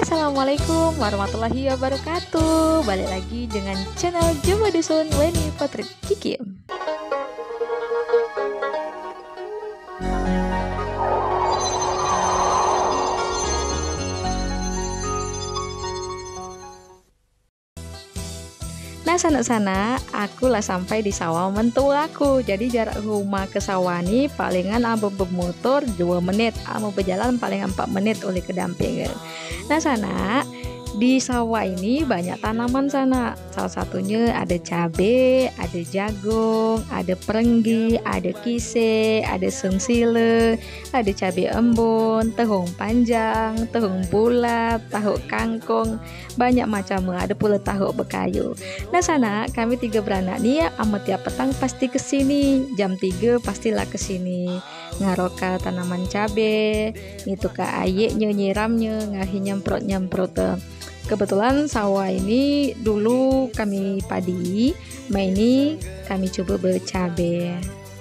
Assalamualaikum warahmatullahi wabarakatuh. Balik lagi dengan channel Jumbo Dusun Weni Potret Kikim. Nah sana-sana aku lah sampai di sawah mentuaku. Jadi jarak rumah ke sawah ini palingan abu bermotor 2 menit, abu berjalan paling 4 menit oleh kedampingan. Nah sana di sawah ini banyak tanaman sana. Salah satunya ada cabai, ada jagung, ada perenggi, ada kise, ada sengsile, ada cabai embun, terung panjang, terung bulat, tahu kangkung, banyak macam. Ada pula tahu bekayu. Nah sana kami 3 beranak nih ya, amat tiap petang pasti kesini. Jam 3 pastilah kesini. Ngaroka tanaman cabai, itu ke ayeknya nyiramnya, ngahi nyemprot. Kebetulan sawah ini dulu kami padi, ini kami coba bercabai.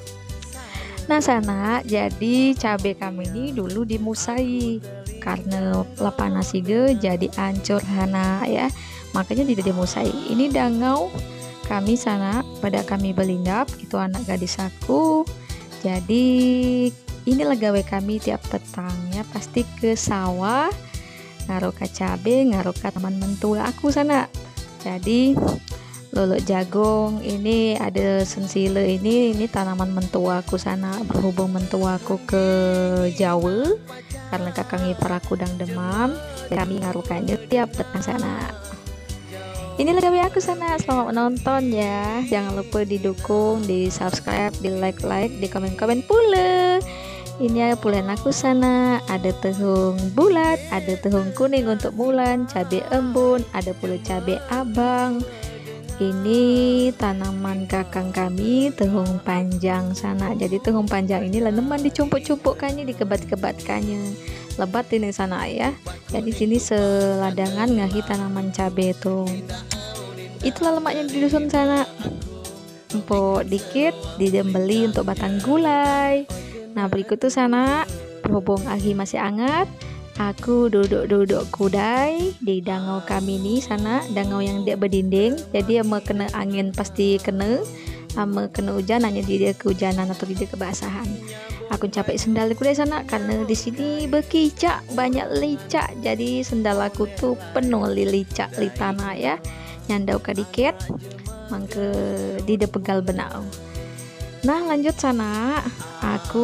Nah sana jadi cabai kami ini dulu dimusai karena panas juga jadi ancur hana ya, makanya tidak dimusai. Ini dangau kami sana pada kami belindap, itu anak gadis aku. Jadi inilah gawe kami tiap petang ya, pasti ke sawah ngaroka cabe, ngaroka teman mentua aku sana. Jadi lolok jagung ini ada sensile ini tanaman mentua aku sana. Berhubung mentua aku ke Jawa karena kakang ipar aku dang demam, kami ngarokanya tiap petang sana. Inilah gawe aku sana. Selamat menonton ya. Jangan lupa didukung, di subscribe, di like, di komen pula. Ini pulen aku sana, ada tehung bulat, ada tehung kuning untuk bulan, cabai embun, ada pula cabai abang. Ini tanaman kakang kami, tehung panjang sana. Jadi tehung panjang ini leneman dicumpuk-cumpukkannya, dikebat-kebatkannya. Lebat ini sana ya. Jadi sini seladangan ngahi tanaman cabai itu. Itulah lemaknya di dusun sana. Empuk dikit, didembeli untuk batang gulai. Nah berikut tuh sana, berhubung ahi masih hangat, aku duduk kudai di dangau kami nih sana, dangau yang dia berdinding. Jadi ama kena angin pasti kena, ama kena hujan hanya dia kehujanan atau dia kebasahan. Aku capek sendal kudai sana karena di sini berkicak, banyak licak. Jadi sendal aku tuh penuh licak li tanah ya. Nyandau kadikit, mangke di pegal benau. Nah lanjut sana, aku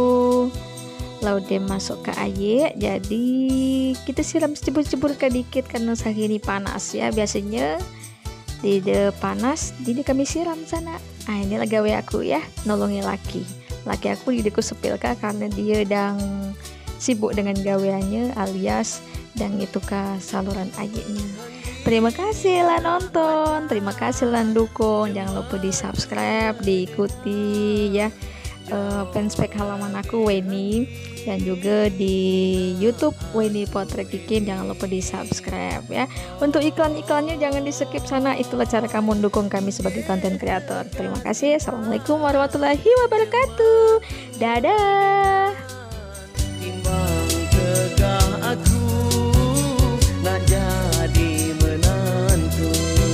laude masuk ke air. Jadi kita siram cebur-cebur kadikit karena sehari ini panas ya. Biasanya di panas, jadi kami siram sana. Ah inilah gawe aku ya, nolongi laki aku di sepil karena dia sedang sibuk dengan gaweannya alias dan itu ke saluran airnya. Terima kasih lah nonton, terima kasih lah dukung. Jangan lupa di subscribe, diikuti ya fanspage halaman aku Weni, dan juga di YouTube Weni Potret Kikim. Jangan lupa di subscribe ya. Untuk iklan-iklannya jangan di skip sana. Itulah cara kamu mendukung kami sebagai konten kreator. Terima kasih. Assalamualaikum warahmatullahi wabarakatuh. Dadah. Timbang tegah aku nak jadi menantu,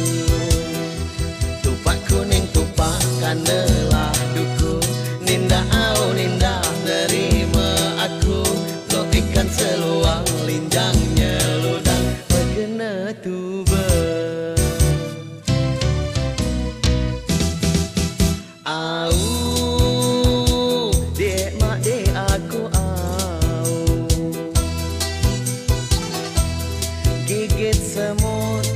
tupak kuning tupak kanelah duku, nindah nerima aku, lo ikan seluang linjangnya ludang berkena tuba. Au dek mak dek aku au, gigit semut